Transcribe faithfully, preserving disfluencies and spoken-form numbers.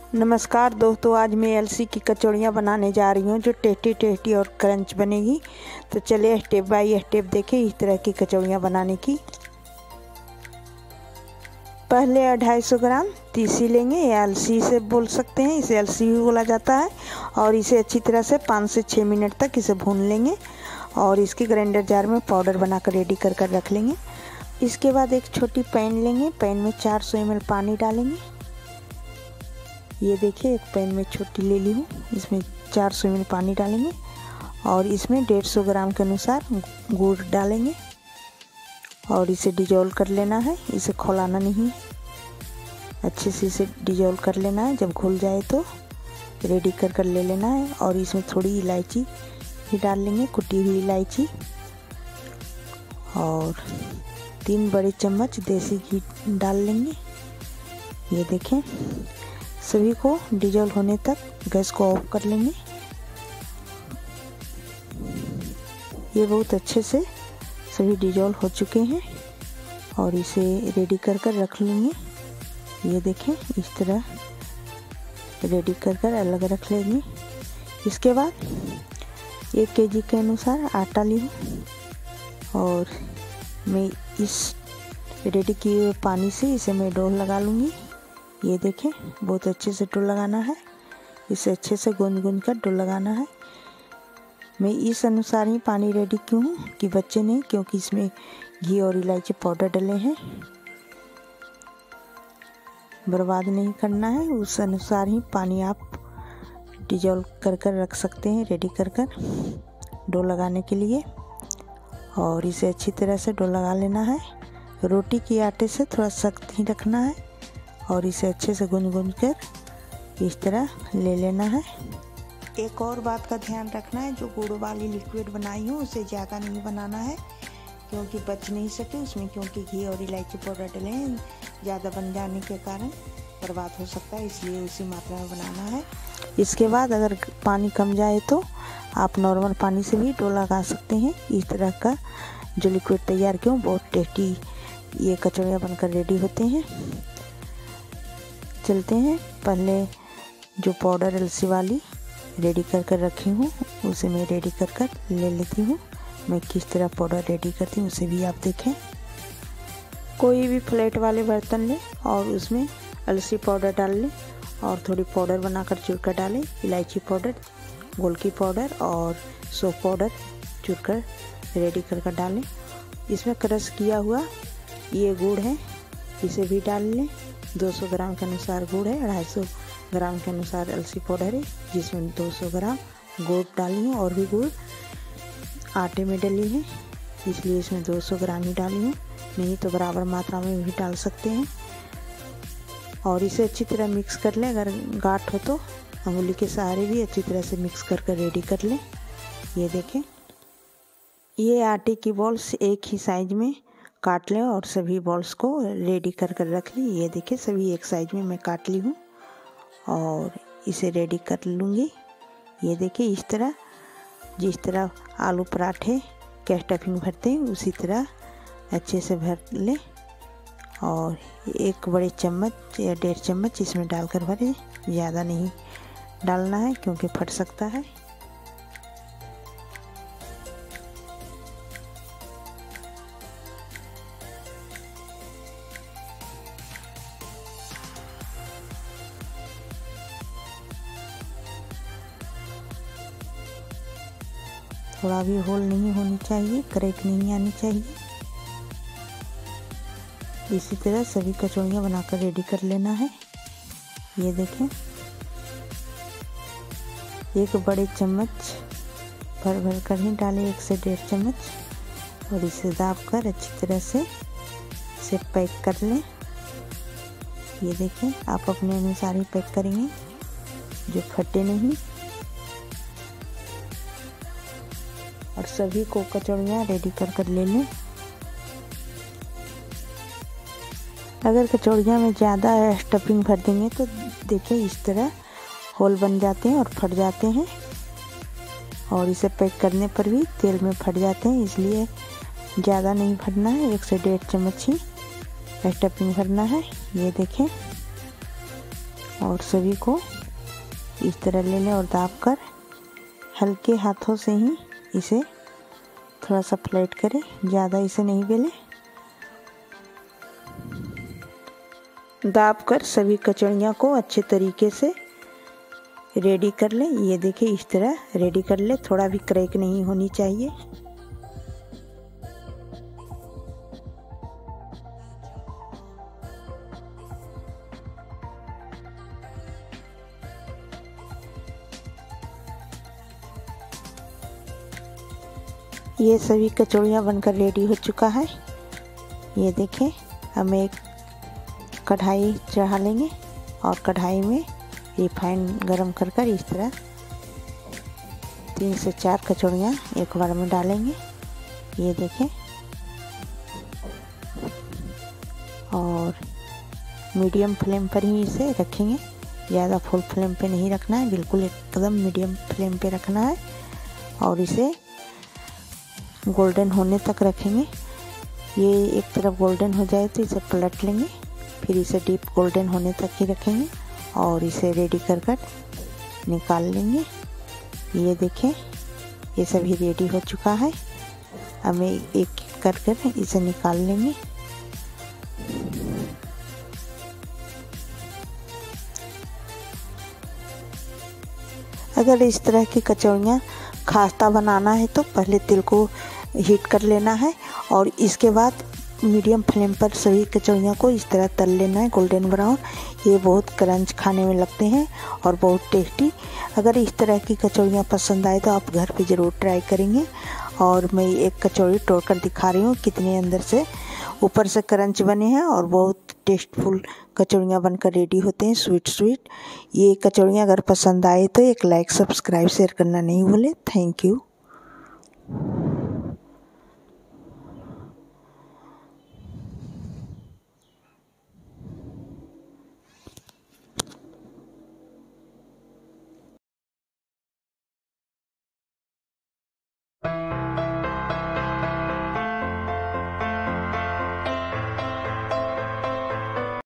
नमस्कार दोस्तों, आज मैं अलसी की कचौड़ियाँ बनाने जा रही हूँ जो टेस्टी टेस्टी और क्रंच बनेगी। तो चलिए स्टेप बाय स्टेप देखें इस तरह की कचौड़ियाँ बनाने की। पहले अढ़ाई सौ ग्राम तीसी लेंगे, या अलसी से बोल सकते हैं, इसे अलसी भी बोला जाता है। और इसे अच्छी तरह से पाँच से छः मिनट तक इसे भून लेंगे और इसके ग्राइंडर जार में पाउडर बनाकर रेडी कर कर रख लेंगे। इसके बाद एक छोटी पैन लेंगे, पैन में चार सौ एम एल पानी डालेंगे। ये देखिए एक पैन में छोटी ले ली हूँ, इसमें चार सौ एम एल पानी डालेंगे और इसमें डेढ़ सौ ग्राम के अनुसार गुड़ डालेंगे और इसे डिजोल्व कर लेना है। इसे खौलाना नहीं है, अच्छे से इसे डिजोल्व कर लेना है। जब घुल जाए तो रेडी कर कर ले लेना है। और इसमें थोड़ी इलायची भी डाल लेंगे, कुटी हुई इलायची, और तीन बड़े चम्मच देसी घी डाल लेंगे। ये देखें, सभी को डिजोल्व होने तक गैस को ऑफ कर लेंगे। ये बहुत अच्छे से सभी डिजोल्व हो चुके हैं और इसे रेडी कर कर रख लेंगे। ये देखें, इस तरह रेडी कर कर अलग रख लेंगे। इसके बाद एक केजी के अनुसार आटा ली हूँ और मैं इस रेडी किए हुए पानी से इसे मैं डो लगा लूँगी। ये देखें, बहुत अच्छे से डो लगाना है, इसे अच्छे से गूंद गूंद कर डो लगाना है। मैं इस अनुसार ही पानी रेडी क्यों हूँ कि बच्चे नहीं, क्योंकि इसमें घी और इलायची पाउडर डले हैं, बर्बाद नहीं करना है। उस अनुसार ही पानी आप डिजोल्व कर कर रख सकते हैं रेडी कर कर डो लगाने के लिए। और इसे अच्छी तरह से डो लगा लेना है। रोटी के आटे से थोड़ा सख्त ही रखना है और इसे अच्छे से गूंद गूंद कर इस तरह ले लेना है। एक और बात का ध्यान रखना है, जो गुड़ वाली लिक्विड बनाई हूँ उसे ज़्यादा नहीं बनाना है, क्योंकि बच नहीं सके उसमें, क्योंकि घी और इलायची पाउडर डले हैं। ज़्यादा बन जाने के कारण बर्बाद हो सकता है, इसलिए उसी मात्रा में बनाना है। इसके बाद अगर पानी कम जाए तो आप नॉर्मल पानी से भी डो लगा सकते हैं। इस तरह का जो लिक्विड तैयार किया बहुत टेस्टी ये कचौड़ियाँ बनकर रेडी होते हैं। चलते हैं, पहले जो पाउडर अलसी वाली रेडी कर कर रखी हूँ उसे मैं रेडी कर कर ले लेती हूँ। मैं किस तरह पाउडर रेडी करती हूँ उसे भी आप देखें। कोई भी फ्लैट वाले बर्तन लें और उसमें अलसी पाउडर डाल लें और थोड़ी पाउडर बनाकर चूर कर डालें। इलायची पाउडर, गोलकी पाउडर और सौंफ पाउडर चूर कर रेडी कर कर डालें। इसमें क्रश किया हुआ ये गुड़ है, इसे भी डाल लें। दो सौ ग्राम के अनुसार गुड़ है, अढ़ाई सौ ग्राम के अनुसार अलसी पाउडर है, जिसमें दो सौ ग्राम गुड़ डाली हूँ। और भी गुड़ आटे में डली है, इसलिए इसमें दो सौ ग्राम ही डाली हूँ, नहीं तो बराबर मात्रा में भी डाल सकते हैं। और इसे अच्छी तरह मिक्स कर लें। अगर गांठ हो तो अंगुली के सहारे भी अच्छी तरह से मिक्स कर कर रेडी कर लें। ये देखें, ये आटे की बॉल्स एक ही साइज में काट लें और सभी बॉल्स को रेडी कर कर रख ली। ये देखिए, सभी एक साइज में मैं काट ली हूँ और इसे रेडी कर लूँगी। ये देखिए, इस तरह जिस तरह आलू पराठे क्या स्टफिंग भरते हैं उसी तरह अच्छे से भर लें और एक बड़े चम्मच या डेढ़ चम्मच इसमें डालकर भरें। ज़्यादा नहीं डालना है क्योंकि फट सकता है। थोड़ा भी होल नहीं होनी चाहिए, क्रैक नहीं आनी चाहिए। इसी तरह सभी कचौड़ियाँ बनाकर रेडी कर लेना है। ये देखें, एक बड़े चम्मच भर भर कर ही डालें, एक से डेढ़ चम्मच, और इसे दाब कर अच्छी तरह से इसे पैक कर लें। ये देखें, आप अपने अनुसार ही पैक करेंगे जो फटे नहीं। और सभी को कचौड़ियाँ रेडी कर कर ले लें। अगर कचौड़ियाँ में ज़्यादा स्टफिंग भर देंगे तो देखिए इस तरह होल बन जाते हैं और फट जाते हैं, और इसे पैक करने पर भी तेल में फट जाते हैं। इसलिए ज़्यादा नहीं भरना है, एक से डेढ़ चम्मच ही स्टफिंग भरना है। ये देखें, और सभी को इस तरह ले लें और दाब कर हल्के हाथों से ही इसे थोड़ा सा फ्लैट करें, ज़्यादा इसे नहीं बेलें। दाब कर सभी कचौड़ियों को अच्छे तरीके से रेडी कर लें। ये देखिए इस तरह रेडी कर लें, थोड़ा भी क्रैक नहीं होनी चाहिए। ये सभी कचौड़ियाँ बनकर रेडी हो चुका है। ये देखें, हम एक कढ़ाई चढ़ा लेंगे और कढ़ाई में रिफाइंड गरम कर कर इस तरह तीन से चार कचौड़ियाँ एक बार में डालेंगे। ये देखें, और मीडियम फ्लेम पर ही इसे रखेंगे, ज़्यादा फुल फ्लेम पे नहीं रखना है, बिल्कुल एकदम मीडियम फ्लेम पे रखना है। और इसे गोल्डन होने तक रखेंगे। ये एक तरफ गोल्डन हो जाए तो इसे पलट लेंगे, फिर इसे डीप गोल्डन होने तक ही रखेंगे और इसे रेडी कर कर निकाल लेंगे। ये देखें, ये सभी रेडी हो चुका है। हमें एक एक कर कर इसे निकाल लेंगे। अगर इस तरह की कचौड़ियाँ खास्ता बनाना है तो पहले तेल को हीट कर लेना है और इसके बाद मीडियम फ्लेम पर सभी कचौड़ियों को इस तरह तल लेना है गोल्डन ब्राउन। ये बहुत क्रंच खाने में लगते हैं और बहुत टेस्टी। अगर इस तरह की कचौड़ियाँ पसंद आए तो आप घर पे ज़रूर ट्राई करेंगे। और मैं एक कचौड़ी तोड़ कर दिखा रही हूँ कितने अंदर से ऊपर से क्रंच बने हैं और बहुत टेस्टफुल कचौड़ियाँ बनकर रेडी होते हैं, स्वीट स्वीट। ये कचौड़ियाँ अगर पसंद आए तो एक लाइक, सब्सक्राइब, शेयर करना नहीं भूलें। Thank you.